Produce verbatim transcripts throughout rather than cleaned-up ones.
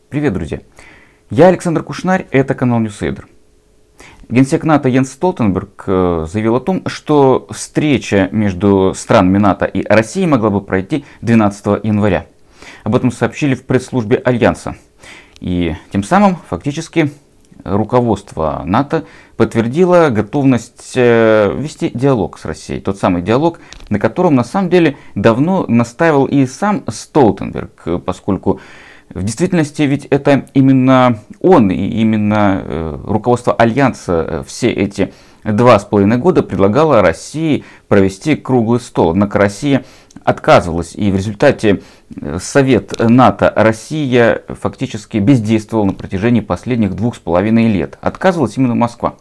Привет, друзья! Я Александр Кушнарь, это канал Ньюсейдер. Генсек НАТО Йенс Столтенберг заявил о том, что встреча между странами НАТО и Россией могла бы пройти двенадцатого января. Об этом сообщили в пресс-службе Альянса. И тем самым фактически руководство НАТО подтвердило готовность вести диалог с Россией. Тот самый диалог, на котором на самом деле давно настаивал и сам Столтенберг, поскольку в действительности ведь это именно он и именно э, руководство Альянса все эти два с половиной года предлагало России провести круглый стол. Однако Россия отказывалась, и в результате Совет НАТО Россия фактически бездействовал на протяжении последних двух с половиной лет. Отказывалась именно Москва.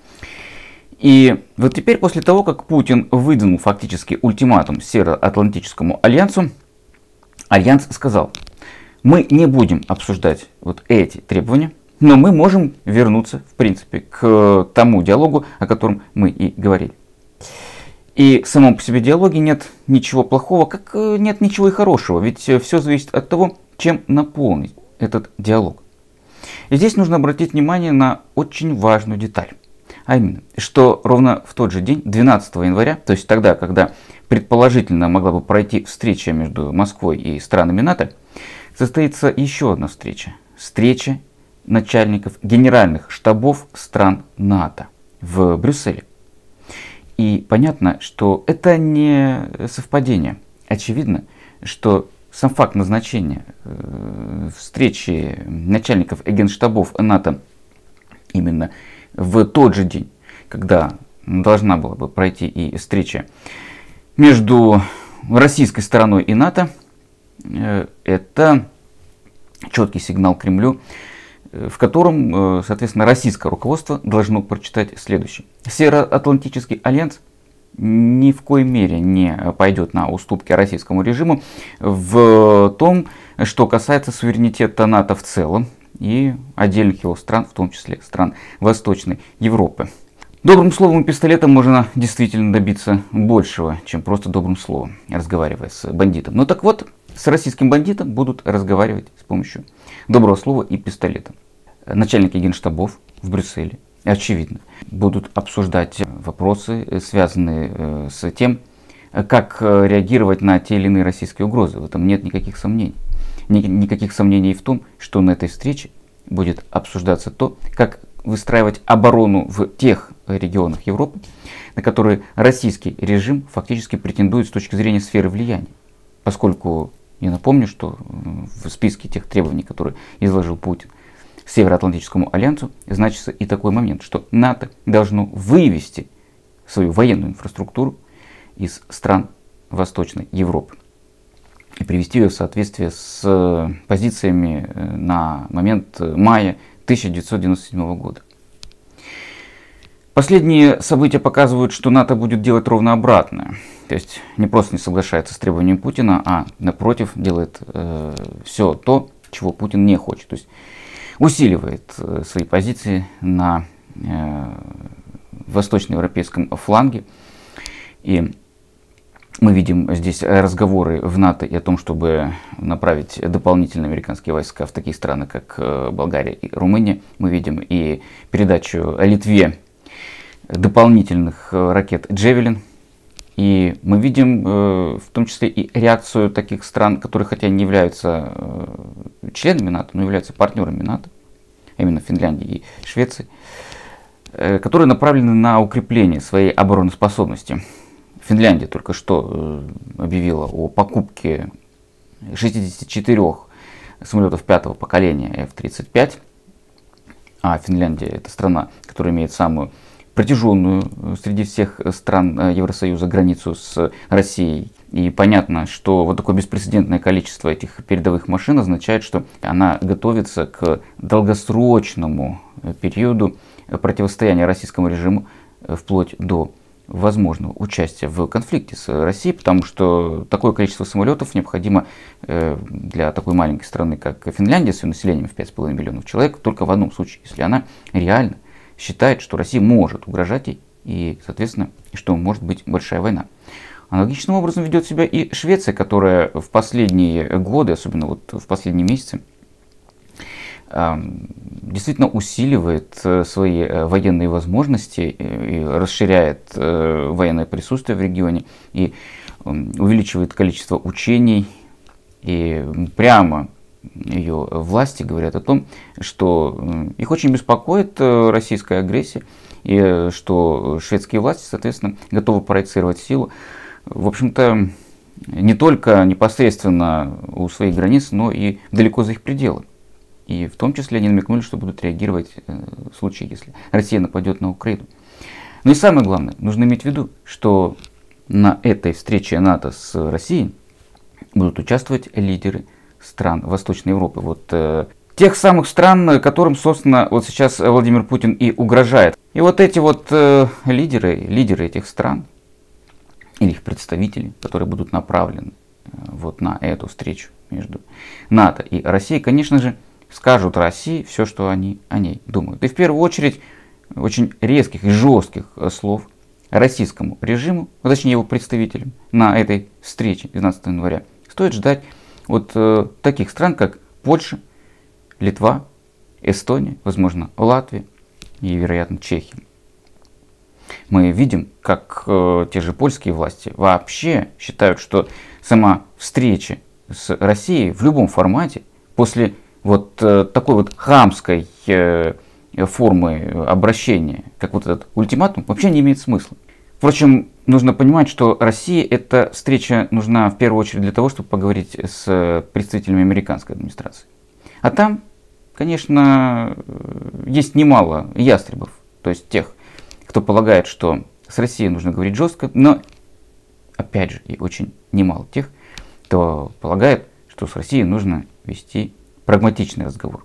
И вот теперь, после того, как Путин выдвинул фактически ультиматум Североатлантическому альянсу, Альянс сказал: мы не будем обсуждать вот эти требования, но мы можем вернуться, в принципе, к тому диалогу, о котором мы и говорили. И в самом по себе диалоге нет ничего плохого, как нет ничего и хорошего, ведь все зависит от того, чем наполнить этот диалог. И здесь нужно обратить внимание на очень важную деталь. А именно, что ровно в тот же день, двенадцатого января, то есть тогда, когда предположительно могла бы пройти встреча между Москвой и странами НАТО, состоится еще одна встреча. Встреча начальников генеральных штабов стран НАТО в Брюсселе. И понятно, что это не совпадение. Очевидно, что сам факт назначения э, встречи начальников генштабов НАТО именно в тот же день, когда должна была бы пройти и встреча между российской стороной и НАТО, это четкий сигнал Кремлю, в котором, соответственно, российское руководство должно прочитать следующее. Североатлантический альянс ни в коей мере не пойдет на уступки российскому режиму в том, что касается суверенитета НАТО в целом и отдельных его стран, в том числе стран Восточной Европы. Добрым словом и пистолетом можно действительно добиться большего, чем просто добрым словом, разговаривая с бандитом. Ну так вот, с российским бандитом будут разговаривать с помощью доброго слова и пистолета. Начальники генштабов в Брюсселе, очевидно, будут обсуждать вопросы, связанные с тем, как реагировать на те или иные российские угрозы. В этом нет никаких сомнений. Никаких сомнений в том, что на этой встрече будет обсуждаться то, как выстраивать оборону в тех регионах Европы, на которые российский режим фактически претендует с точки зрения сферы влияния. Поскольку, я напомню, что в списке тех требований, которые изложил Путин Североатлантическому альянсу, значится и такой момент, что НАТО должно вывести свою военную инфраструктуру из стран Восточной Европы и привести ее в соответствие с позициями на момент мая тысяча девятьсот девяносто седьмого года. Последние события показывают, что НАТО будет делать ровно обратное. То есть не просто не соглашается с требованием Путина, а напротив делает э, все то, чего Путин не хочет. То есть усиливает э, свои позиции на э, восточноевропейском фланге. И мы видим здесь разговоры в НАТО и о том, чтобы направить дополнительные американские войска в такие страны, как Болгария и Румыния. Мы видим и передачу Литве дополнительных ракет «Джевелин». И мы видим в том числе и реакцию таких стран, которые хотя не являются членами НАТО, но являются партнерами НАТО, а именно Финляндии и Швеции, которые направлены на укрепление своей обороноспособности. Финляндия только что объявила о покупке шестидесяти четырёх самолетов пятого поколения эф тридцать пять. А Финляндия — это страна, которая имеет самую протяженную среди всех стран Евросоюза границу с Россией. И понятно, что вот такое беспрецедентное количество этих передовых машин означает, что она готовится к долгосрочному периоду противостояния российскому режиму вплоть до возможного участия в конфликте с Россией, потому что такое количество самолетов необходимо для такой маленькой страны, как Финляндия, с ее населением в пять с половиной миллионов человек, только в одном случае, если она реально считает, что Россия может угрожать ей, и, соответственно, что может быть большая война. Аналогичным образом ведет себя и Швеция, которая в последние годы, особенно вот в последние месяцы, действительно усиливает свои военные возможности и расширяет военное присутствие в регионе и увеличивает количество учений. И прямо ее власти говорят о том, что их очень беспокоит российская агрессия, и что шведские власти, соответственно, готовы проецировать силу, в общем-то, не только непосредственно у своих границ, но и далеко за их пределы. И в том числе они намекнули, что будут реагировать в случае, если Россия нападет на Украину. Но и самое главное, нужно иметь в виду, что на этой встрече НАТО с Россией будут участвовать лидеры стран Восточной Европы. Вот э, тех самых стран, которым, собственно, вот сейчас Владимир Путин и угрожает. И вот эти вот э, лидеры, лидеры этих стран, или их представители, которые будут направлены э, вот на эту встречу между НАТО и Россией, конечно же, скажут России все, что они о ней думают. И в первую очередь очень резких и жестких слов российскому режиму, а точнее его представителям на этой встрече двенадцатого января, стоит ждать от э, таких стран, как Польша, Литва, Эстония, возможно, Латвия и, вероятно, Чехия. Мы видим, как э, те же польские власти вообще считают, что сама встреча с Россией в любом формате после вот э, такой вот хамской э, формы обращения, как вот этот ультиматум, вообще не имеет смысла. Впрочем, нужно понимать, что России эта встреча нужна в первую очередь для того, чтобы поговорить с представителями американской администрации. А там, конечно, есть немало ястребов, то есть тех, кто полагает, что с Россией нужно говорить жестко, но, опять же, и очень немало тех, кто полагает, что с Россией нужно вести прагматичный разговор.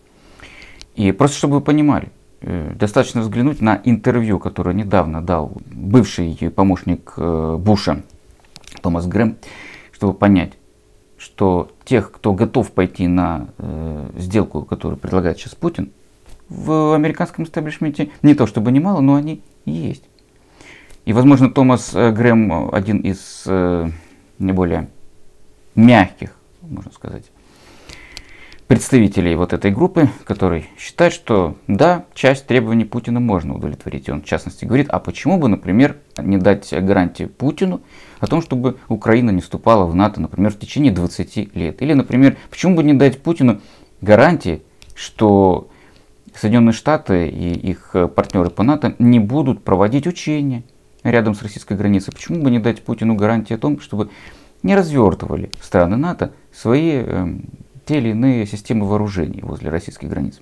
И просто чтобы вы понимали, достаточно взглянуть на интервью, которое недавно дал бывший помощник Буша Томас Грэм, чтобы понять, что тех, кто готов пойти на э, сделку, которую предлагает сейчас Путин, в американском истеблишменте не то чтобы немало, но они есть. И, возможно, Томас Грэм один из э, наиболее мягких, можно сказать, представителей вот этой группы, который считает, что да, часть требований Путина можно удовлетворить. И он в частности говорит, а почему бы, например, не дать гарантии Путину о том, чтобы Украина не вступала в НАТО, например, в течение двадцати лет. Или, например, почему бы не дать Путину гарантии, что Соединенные Штаты и их партнеры по НАТО не будут проводить учения рядом с российской границей. Почему бы не дать Путину гарантии о том, чтобы не развертывали страны НАТО свои э, те или иные системы вооружений возле российских границ.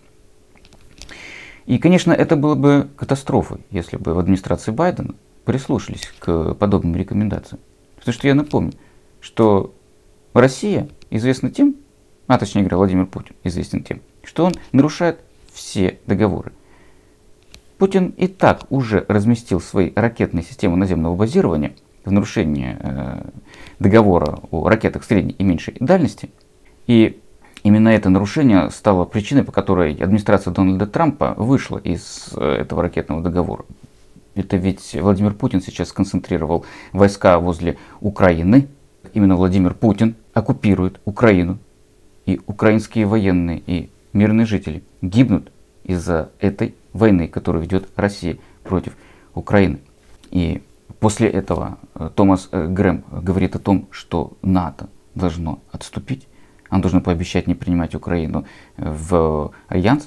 И, конечно, это было бы катастрофой, если бы в администрации Байдена прислушались к подобным рекомендациям. Потому что я напомню, что Россия известна тем, а точнее говоря, Владимир Путин известен тем, что он нарушает все договоры. Путин и так уже разместил свои ракетные системы наземного базирования в нарушение э, договора о ракетах средней и меньшей дальности. И именно это нарушение стало причиной, по которой администрация Дональда Трампа вышла из этого ракетного договора. Это ведь Владимир Путин сейчас сконцентрировал войска возле Украины. Именно Владимир Путин оккупирует Украину. И украинские военные и мирные жители гибнут из-за этой войны, которую ведет Россия против Украины. И после этого Томас Грэм говорит о том, что НАТО должно отступить. Он должен пообещать не принимать Украину в альянс.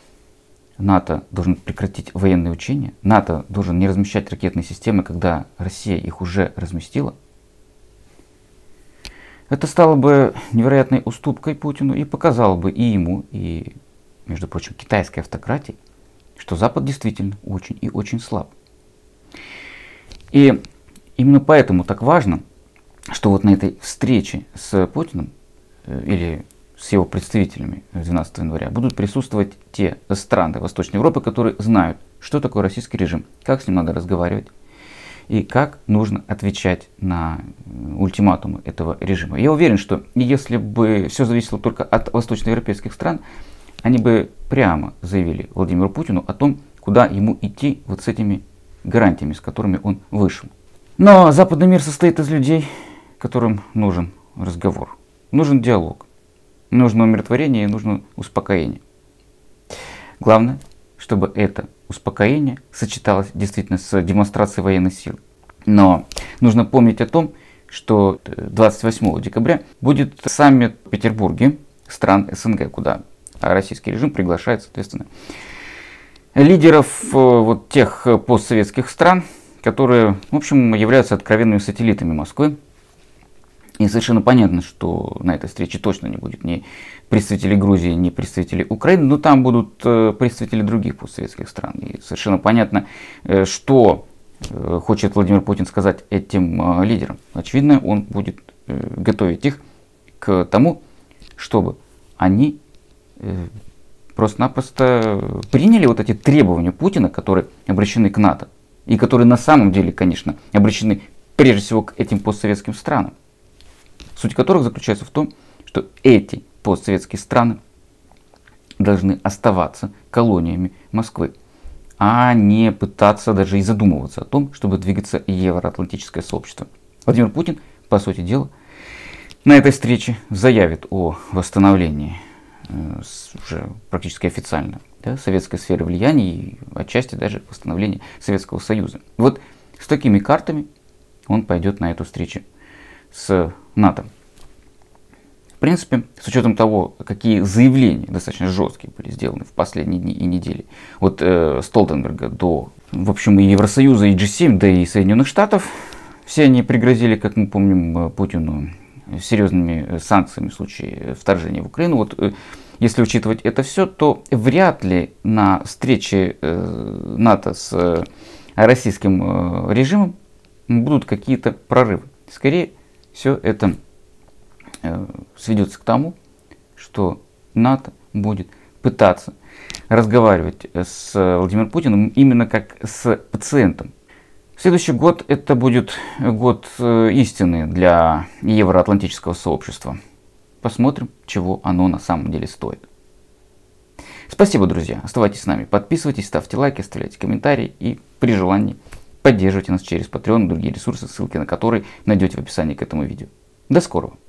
НАТО должен прекратить военные учения. НАТО должен не размещать ракетные системы, когда Россия их уже разместила. Это стало бы невероятной уступкой Путину и показало бы и ему, и, между прочим, китайской автократии, что Запад действительно очень и очень слаб. И именно поэтому так важно, что вот на этой встрече с Путиным или с его представителями двенадцатого января будут присутствовать те страны Восточной Европы, которые знают, что такое российский режим, как с ним надо разговаривать и как нужно отвечать на ультиматумы этого режима. Я уверен, что если бы все зависело только от восточноевропейских стран, они бы прямо заявили Владимиру Путину о том, куда ему идти вот с этими гарантиями, с которыми он вышел. Но западный мир состоит из людей, которым нужен разговор. Нужен диалог, нужно умиротворение и нужно успокоение. Главное, чтобы это успокоение сочеталось действительно с демонстрацией военной силы. Но нужно помнить о том, что двадцать восьмого декабря будет саммит в Петербурге стран СНГ, куда российский режим приглашает, соответственно, лидеров вот тех постсоветских стран, которые, в общем, являются откровенными сателлитами Москвы. И совершенно понятно, что на этой встрече точно не будет ни представителей Грузии, ни представителей Украины, но там будут представители других постсоветских стран. И совершенно понятно, что хочет Владимир Путин сказать этим лидерам. Очевидно, он будет готовить их к тому, чтобы они просто-напросто приняли вот эти требования Путина, которые обращены к НАТО, и которые на самом деле, конечно, обращены прежде всего к этим постсоветским странам, суть которых заключается в том, что эти постсоветские страны должны оставаться колониями Москвы, а не пытаться даже и задумываться о том, чтобы двигаться евроатлантическое сообщество. Владимир Путин, по сути дела, на этой встрече заявит о восстановлении э, уже практически официально, да, советской сферы влияния и отчасти даже восстановления Советского Союза. Вот с такими картами он пойдет на эту встречу с НАТО. В принципе, с учетом того, какие заявления достаточно жесткие были сделаны в последние дни и недели от э, Столтенберга до, в общем, и Евросоюза, и джи семь, да и Соединенных Штатов, все они пригрозили, как мы помним, Путину серьезными санкциями в случае вторжения в Украину. Вот э, если учитывать это все, то вряд ли на встрече э, НАТО с э, российским э, режимом будут какие-то прорывы. Скорее, все это сведется к тому, что НАТО будет пытаться разговаривать с Владимиром Путиным именно как с пациентом. Следующий год это будет год истины для евроатлантического сообщества. Посмотрим, чего оно на самом деле стоит. Спасибо, друзья. Оставайтесь с нами, подписывайтесь, ставьте лайки, оставляйте комментарии и при желании поддерживайте нас через Patreon и другие ресурсы, ссылки на которые найдете в описании к этому видео. До скорого!